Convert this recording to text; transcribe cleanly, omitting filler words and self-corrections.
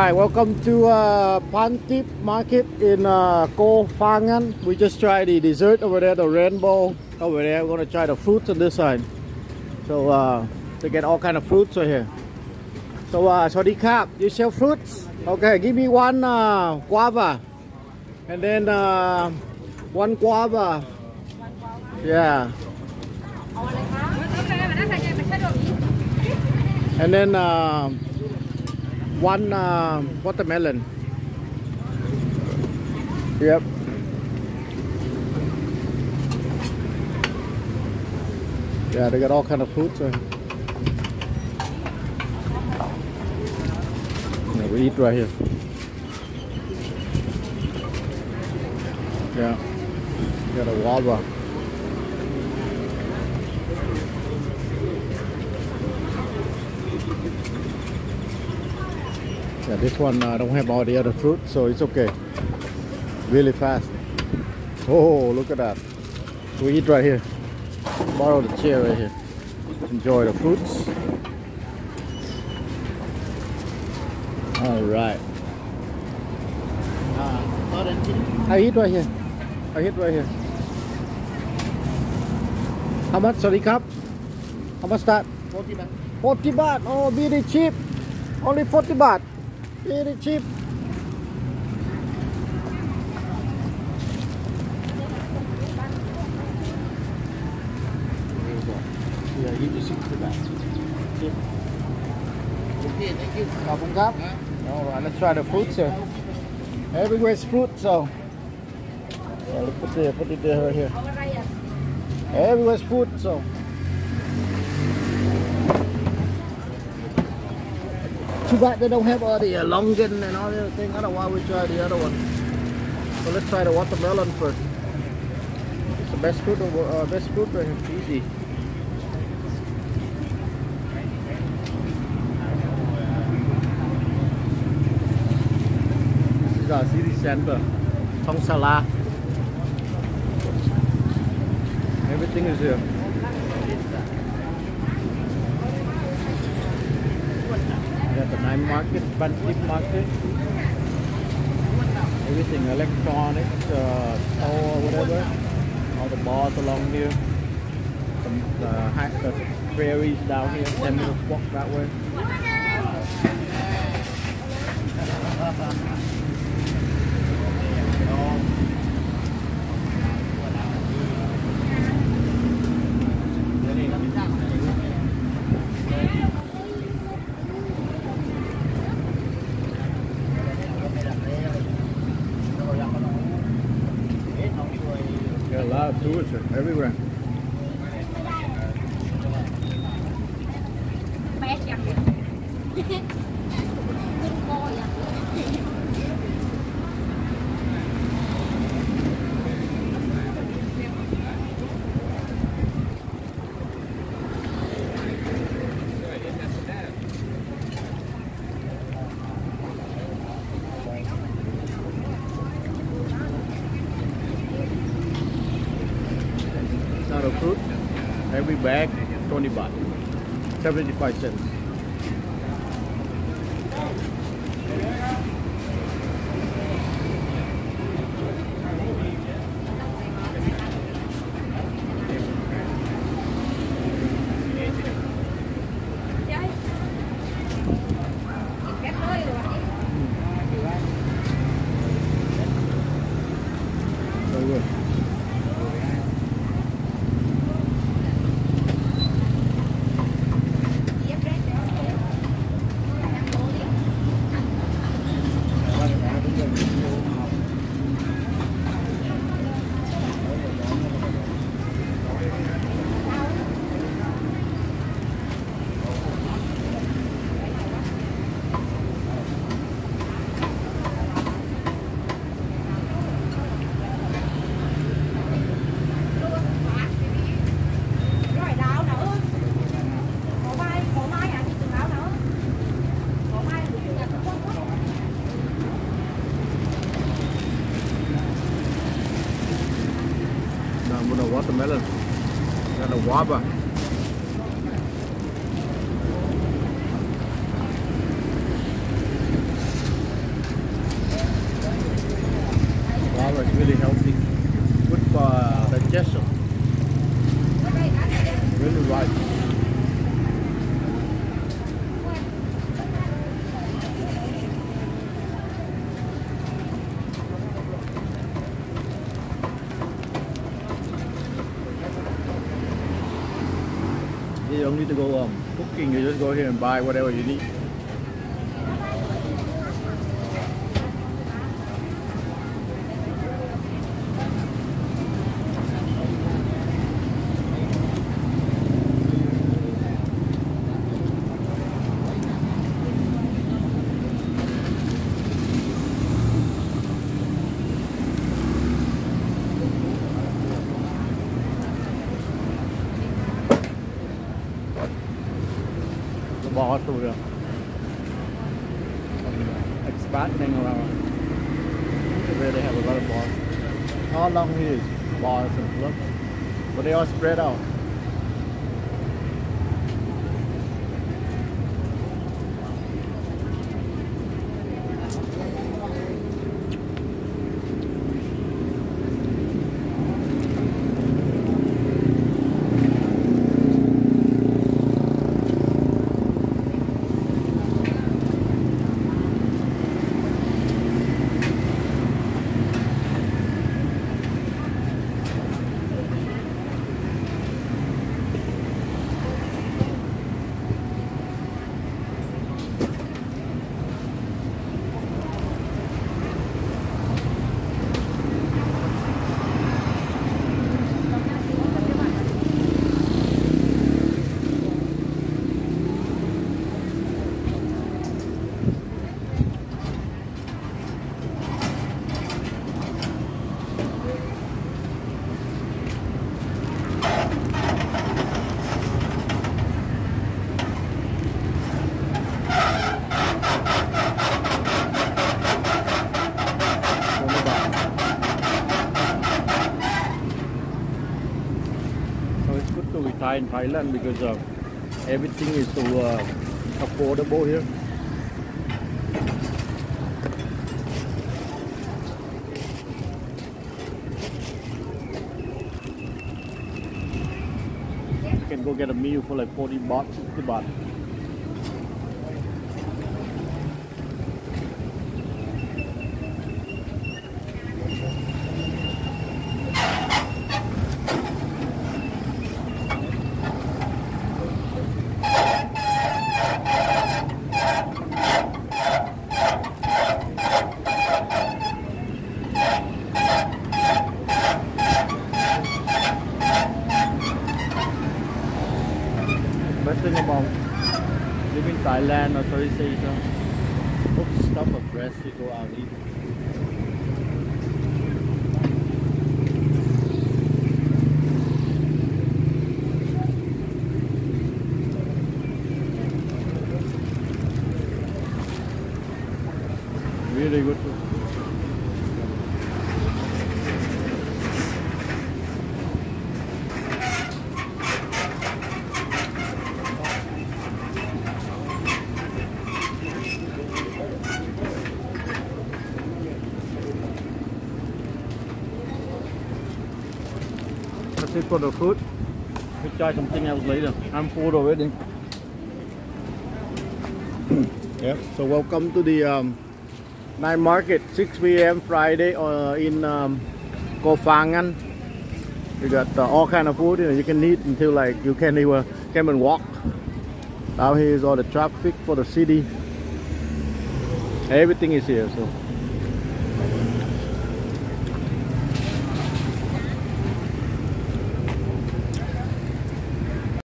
Hi, welcome to Pantip Market in Koh Phangan. We just tried the dessert over there, the rainbow over there. We're gonna try the fruits on this side. So they get all kind of fruits over here. So Sawasdee krap, you sell fruits? Okay, give me one guava, and then one guava. Yeah. And then one watermelon. Yep. Yeah, they got all kind of fruits. Yeah, we eat right here. Yeah, got a guava. Yeah, this one don't have all the other fruit, so it's okay. Really fast. Oh, look at that. We eat right here. Borrow the chair right here. Enjoy the fruits. All right. I eat right here. I eat right here. How much? Sawasdee krap? How much that? 40 baht. 40 baht. Oh, very cheap. Only 40 baht. Very cheap. Yeah, give you 60 baht. Cheap. Okay, thank you. All right, let's try the fruits here. Everywhere's fruit, so yeah, put it there right here. Everywhere's fruit, so. Too bad they don't have all the longan and all the other thing. Otherwise, we try the other one. So let's try the watermelon first. It's the best fruit right here. Easy. This is our city center, Thong Sala. Everything is here. The night market, Pantip market, everything electronics, or whatever, all the bars along here, the ferries down here, 10 minutes walk that way. A lot of tourists everywhere. Of fruit, every bag 20 baht, 75 cents. Very good. Watermelon and a guava. you don't need to go cooking. You just go here and buy whatever you need. Bò tụi rồi expanding around. Where they have a lot of bars. All along here is bars and clubs, but they all spread out. In Thailand because everything is so affordable here. You can go get a meal for like 40 baht, 60 baht. Best thing about living in Thailand or Southeast Asia, most stuff of fresh you go out and eat. Really good food. That's it for the food. We'll try something else later. I'm full already. Yeah, so welcome to the night market, 6 p.m. Friday in Phangan. We got all kind of food you can eat until like you can't even walk. Down here is all the traffic for the city. Everything is here, so